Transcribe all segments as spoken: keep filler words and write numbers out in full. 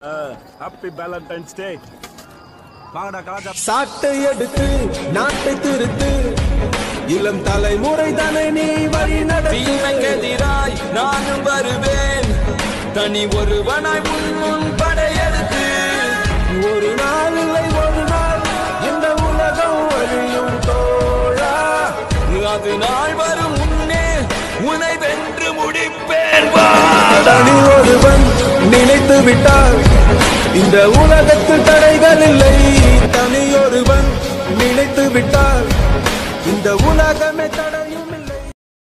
Happy Valentine's டே. வாங்கடா காஜா. சாட்டை எடுத்து நாட்டை திருத்து, இளம் தலைமுறை தானே நீ வழி நடத்துகிறாய். நானும் வருவேன் தனி ஒருவனாய் முன் படையெடுத்து. ஒரு நாள் இல்லை ஒரு நாள் இந்த உலகம் வழியும் தோழா. அது நாள் வரும் முன்னே உன்னை வென்று முடிப்பேன். தனி ஒருவன் நினைத்து விட்டால் இந்த உலகத்தில் தடைகள் இல்லை. தனி ஒருவன் நினைத்து விட்டால் இந்த உலகமே தடையும் இல்லை.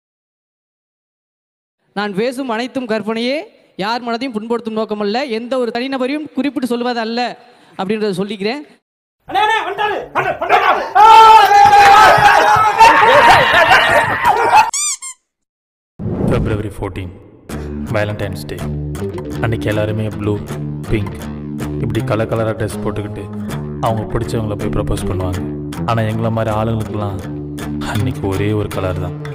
நான் பேசும் அனைத்தும் கற்பனையே, யார் மனதையும் புண்படுத்தும் நோக்கமல்ல, எந்த ஒரு தனிநபரையும் குறிப்பிட்டு சொல்வது அல்ல அப்படின்றத சொல்லிக்கிறேன். February fourteenth வேலண்டைன்ஸ் டே அன்றைக்கி எல்லாருமே ப்ளூ பிங்க் இப்படி கலர் கலராக ட்ரெஸ் போட்டுக்கிட்டு அவங்க பிடிச்சவங்கள போய் ப்ரப்போஸ் பண்ணுவாங்க. ஆனால் எங்களை மாதிரி ஆளுங்களுக்கெல்லாம் அன்றைக்கி ஒரே ஒரு கலர் தான்.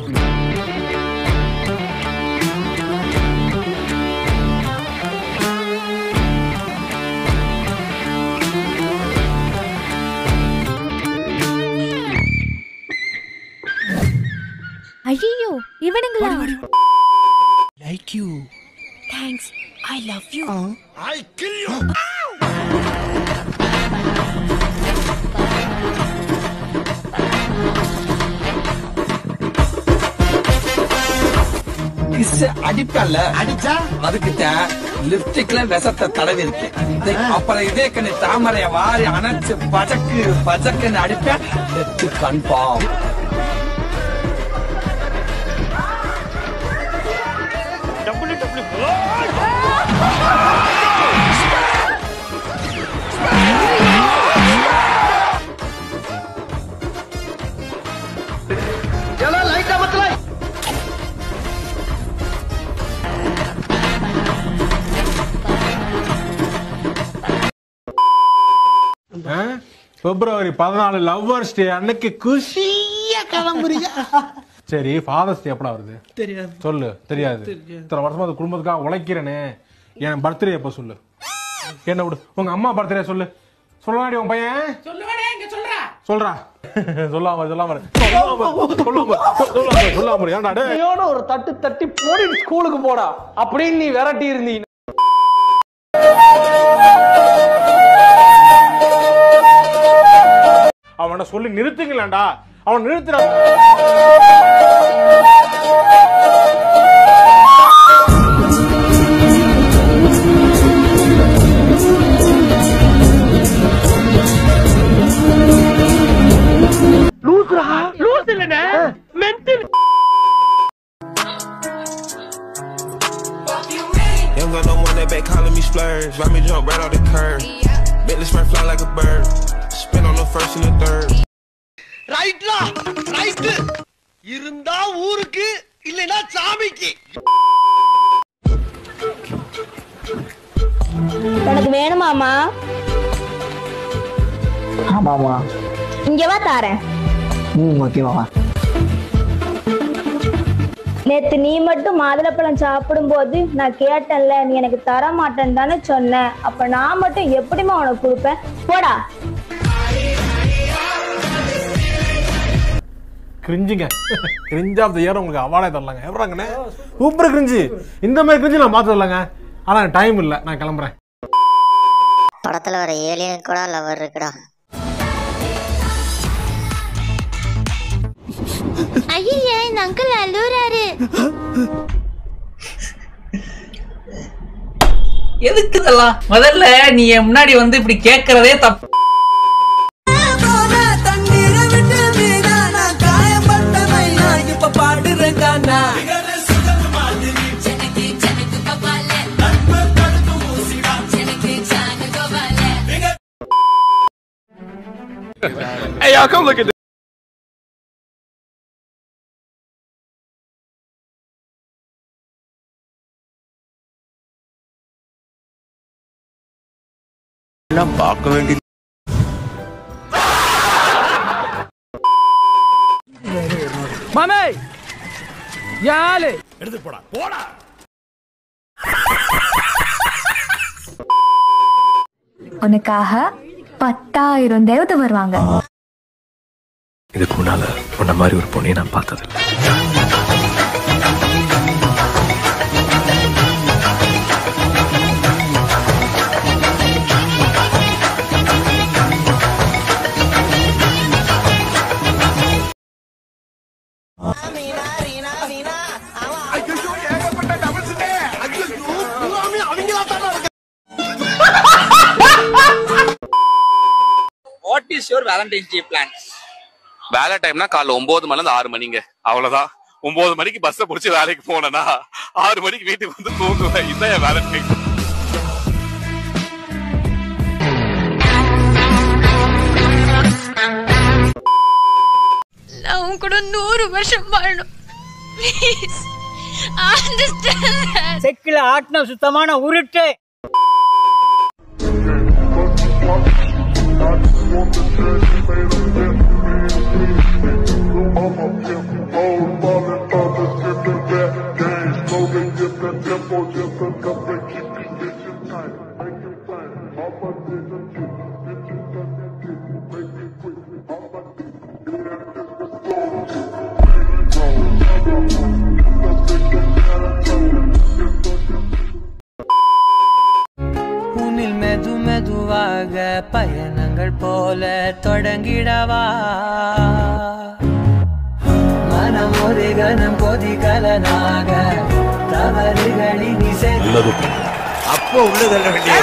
ஐயோ இவனுங்களா? Like you. Thanks. I love you. I kill you. அடிப்பல்ல அடிச்சா அதுக்கிட்ட லிப்ஸ்டிக்ல விஷத்தை தடவி இருக்கு. அப்புறம் இதே கண்ணு தாமரைய வாரி அணைச்சு பஜக்கு பஜக்குன்னு அடிப்பேன். கன்ஃபார்ம். பிப்ரவரி பதினாலு லவ்வர்ஸ் டே அன்னைக்கு குஷியா கிளம்புறீங்க. சரி, ஃபாதர்ஸ் டே எப்படா வருது? தெரியாது. சொல்லு. தெரியாது. இத்தனை வருஷமா அது குடும்பத்துக்காக உழைக்கிறேனே, என் பர்த்டே எப்ப சொல்லு. என்ன விடு, உங்க அம்மா பர்த்டே சொல்லு. சொல்லலாடி உன் பையன் சொல்றா. சொல்லாம சொல்லாம சொல்லாம ஏன்டா ஒரு தட்டு தட்டி போடி ஸ்கூலுக்கு போடா அப்படின்னு நீ விரட்டி இருந்தீங்க. அவனை சொல்லி நிறுத்துங்களேன்டா. அவன் நிறுத்துற. லூசுரா? லூசு இல்லனே, mental. Young got no one that back calling me splurge. Why me jump right off the curb? Bentley spray fly like a bird. Spin on the first and the third. ரைட்லா ரைட். இருந்தா ஊருக்கு இல்லனா சாமிக்கு. உனக்கு வேணுமாமா? ஆமாமா. இங்க வா தாரேன். ம் ஓகேவா. நேத்து நீ மட்டும் மாதுளப்பழம் சாப்பிடும் போது நான் கேட்டேன்ல, நீ எனக்கு தர மாட்டேன்னு தானே சொன்ன. அப்ப நான் மட்டும் எப்படிமா உனக்கு கொடுப்பேன்? போடா. கிரிஞ்சுங்க. கிரிஞ்ச் ஆஃப் தி இயர் உங்களுக்கு அவார்டே தரலாங்க. எவராங்கண்ணே சூப்பர் கிரிஞ்சு. இந்த மாதிரி கிரிஞ்சு நான் பார்த்து தரலாங்க. ஆனால் டைம் இல்லை, நான் கிளம்புறேன். படத்துல வர ஏலியன் கூட லவர் இருக்குடா. ஐயே இந்த அங்கிள் அழுறாரு. எதுக்கு இதெல்லாம்? முதல்ல நீ முன்னாடி வந்து இப்படி கேட்கறதே தப்பு. Hey y'all, come look at this. பார்க்க வேண்டிய மாமே யாலே எடுத்து போடா போடா. உனக்காக பத்தாயிரம் தேவதை வருவாங்க. இதுக்கு முன்னால உன்ன மாதிரி ஒரு பொண்ணையை நான் பார்த்ததில்லை. What is your Valentine's Day plan? வேலண்டைம்னா காலைல ஒன்பது மணில இருந்து ஆறு மணிங்க, அவ்வளவுதான். ஒன்பது மணிக்கு பஸ்ஸை பிடிச்சி வேலைக்கு போனேன்னா ஆறு மணிக்கு வீட்டுக்கு வந்து தூங்குவேன். இதுதான் என் வேலண்டைன். நான் உன் கூட நூறு வருஷம் வாழணும். Please understand. செக்கில ஆட்டின சுத்தமான உருட்டு. உன்னில் மெது மெதுவாக பயணங்கள் போல தொடங்கிடவா, மனம் ஒரு கணம் கொதிகலனாக தவறுகளின் இசை அப்போ உள்ளதல்ல வேண்டிய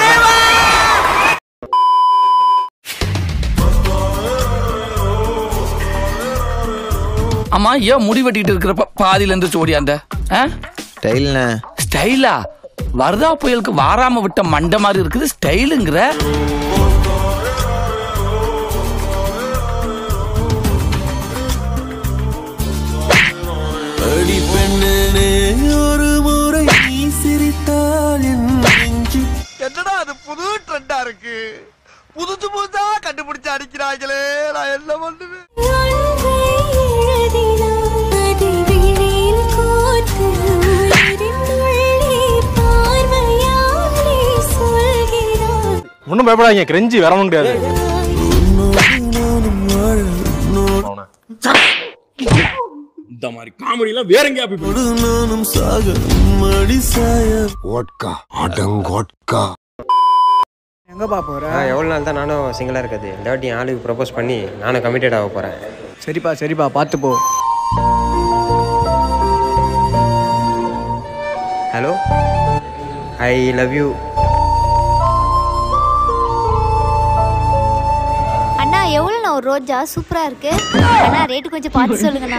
அம்மா ஏன் முடி வெட்டிட்டு இருக்கிறப்ப பாதியில இருந்து ஓடியாந்த ஸ்டைல்னா ஸ்டைலா? வரதா புயலுக்கு வாராம விட்ட மண்டை மாதிரி இருக்குது ஸ்டைலுங்கிற. அடி பெண்ணே ஒரு முறை நீ சிரித்தால் என்னடா அது புது ட்ரெண்டா இருக்கு, புதுசு புதுசா கண்டுபிடிச்சு அடிக்கிறாங்களே, நான் என்ன பண்ணுவேன்? ஒன்னும் பயப்படாதீங்க, கிரெஞ்சி வரவும் கிடையாது. இந்த மாதிரி காமெடி எல்லாம் வேற எங்கயா போய் நானும் சாக மடி சாய ஓட்கா அடங்கோட்கா. எங்கப்பா போற? எவ்வளவு நாள் தான் நானும் சிங்கிளா இருக்குது. இந்த வாட்டி ஆளுக்கு ப்ரப்போஸ் பண்ணி நானும் கமிட்டட் ஆக போறேன். சரிப்பா சரிப்பா பார்த்து போ. Hello, I love you. அண்ணா எவ்வளோண்ணா ஒரு ரோஜா? சூப்பரா இருக்கு அண்ணா, ரேட்டு கொஞ்சம் பார்த்து சொல்லுங்கண்ணா.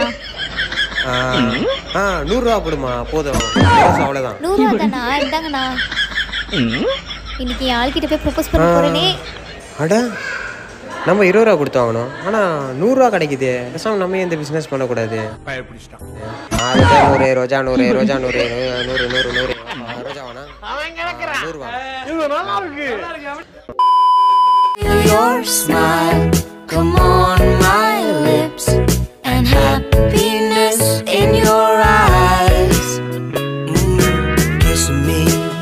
ஆ நூறுரூவா போடுமா, போதும். அவ்வளோதான். நூறுரூவா தானா? இருந்தாங்கண்ணா. இன்னைக்கு என் ஆள்கிட்ட போய் ப்ரப்போஸ் பண்ண போறேனே. அட நம்ம இருபது ரூபா கொடுத்து வாங்கணும், ஆனால் நூறுரூவா கிடைக்குது. பேசாம நம்ம இந்த பிஸ்னஸ் பண்ணக்கூடாது. நூறு ரோஜா நூறு ரோஜா நூறு நூறு நூறு நூறு ரோஜா வேணா நூறுரூவா. Your smile, come on my lips, and happiness in your eyes. Mm, kiss me.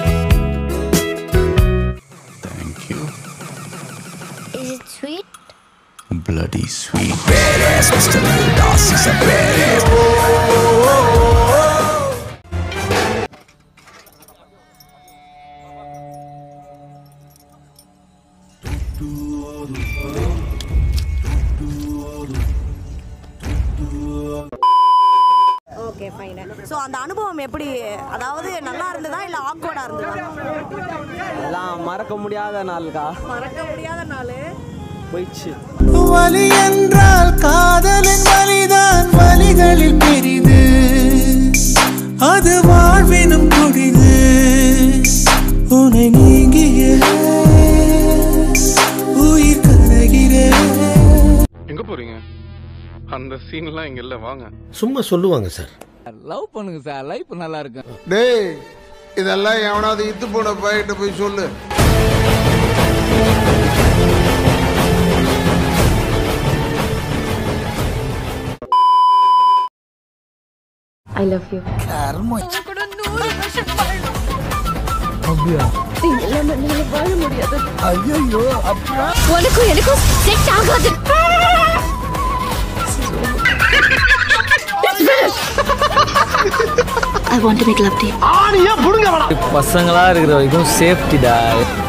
Thank you. Is it sweet? Bloody sweet. Badass, Mister Lil Boss is a badass. Okay fine. So அந்த அனுபவம் எப்படி, அதாவது நல்லா இருந்ததா இல்லை ஆக்வர்டா இருந்ததா? எல்லாம் மறக்க முடியாத நாள்கா. மறக்க முடியாத நாள் போயிடுச்சு. வலி என்றால் காதலின் வலிதான் வலிகளில் பெரிது, அது வாழ்வினும் கொடிது. உன்னை நீங்கிய உயிர் கரைகிறே. எங்க போறீங்க? அந்த சீன்லாம் இங்க இல்ல, வாங்க. சும்மா சொல்லுவாங்க சார். லவ் பண்ணுங்க சார், லைஃப் நல்லா இருக்கு. டேய் இதெல்லாம் எவனாவது இத்து போன பையிட்ட போய் சொல்லு. I love you. உன் கூட நூறு வருஷம் வாழணும். அப்படியா? இல்லாம என்னால வாழ முடியாது. ஐயோ அப்புறம் உனக்கும் எனக்கும் செட் ஆகாது. I want to make love to you. ஆணியா புடுங்க வேணாம். பசங்களா இருக்கிற வரைக்கும் சேஃப்டிடா.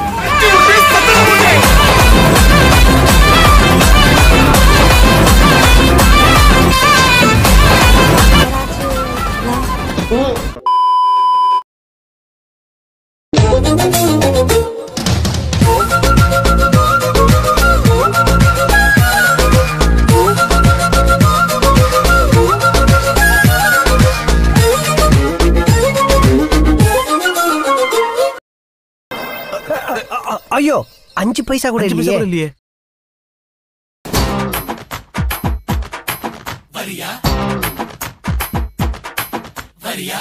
ஐயோ அஞ்சு பைசா கூட இல்லையே. வரியா வரியா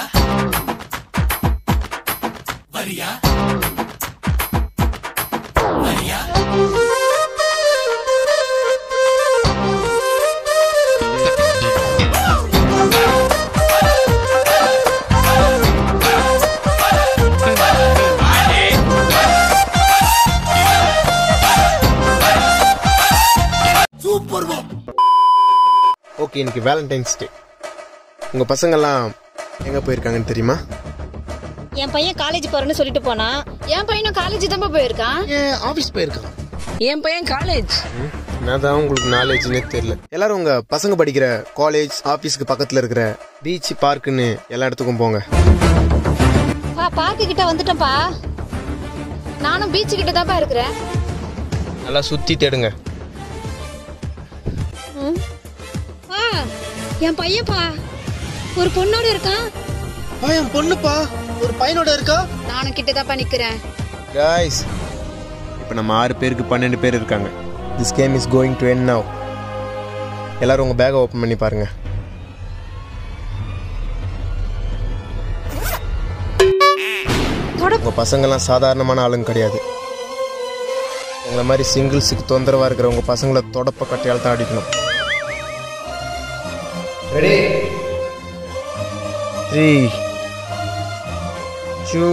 வரியா வரியா ஓகே, இன்னைக்கு வேலண்டைன்ஸ் டே. உங்க பசங்கெல்லாம் எங்க போயிருக்காங்கன்னு தெரியுமா? என் பையன் காலேஜ் போறேன்னு சொல்லிட்டு போனா. என் பையனும் காலேஜ் தான் போயிருக்கான். ஏன் ஆபீஸ் போயிருக்கான்? என் பையன் காலேஜ். என்னதான் உங்களுக்கு நாலேஜ்னே தெரியல. எல்லாரும் உங்க பசங்க படிக்கிற காலேஜ் ஆபீஸ்க்கு பக்கத்துல இருக்கிற பீச் பார்க்குன்னு எல்லா இடத்துக்கும் போங்க. பா பார்க்கு கிட்ட வந்துட்டேன்ப்பா. நானும் பீச் கிட்ட தான்ப்பா இருக்கிறேன். நல்லா சுத்தி தேடுங்க. என் பையன்ப்பா ஒரு பொண்ணோட இருக்கான். என் பொண்ணுப்பா ஒரு பையனோட இருக்கா. நானும் கிட்டதாப்பா நிக்கிறேன். गाइस, இப்போ நம்ம ஆறு பேருக்கு பன்னெண்டு பேர் இருக்காங்க. This game is going to end now. எல்லாரும் உங்க பேக்கை ஓபன் பண்ணி பாருங்க. உங்க பசங்கெல்லாம் சாதாரணமான ஆளுங்க கிடையாது. உங்களை மாதிரி சிங்கிள்ஸுக்கு தொந்தரவா இருக்கிற உங்க பசங்களை தொடப்ப கட்டையால் தான் அடிக்கணும். Ready? Three, two,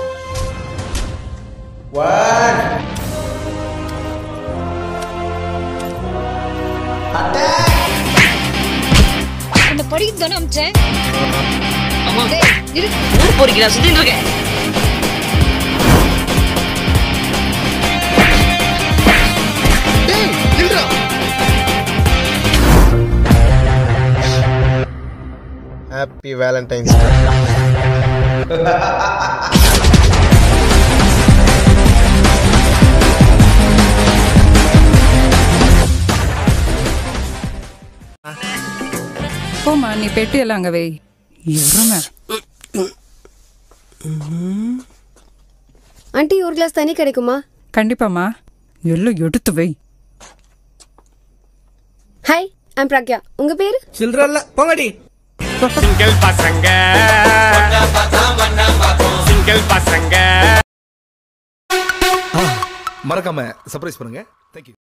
one. Attack! இந்த படிக்கு தானே அம்ச்சேன். அம்மா டேய் இரு ஊர் போறீங்க நான் சுத்திட்டு இருக்கேன். டேய் நில்றா. Happy Valentine's Day. போமா நீ பெட்டி எல்லாம் அங்க வை. இருங்க. ஆண்டி ஒரு கிளாஸ் தண்ணி கிடைக்குமா? கண்டிப்பாமா, எல்லாம் எடுத்து வை. Hi, I'm Pragya. உங்க பேரு? சில்றல்ல போங்கடி. சிங்கிள் பசங்க சிங்கிள் பசங்க மறக்காம சர்ப்ரைஸ் பண்ணுங்க. தேங்க்யூ.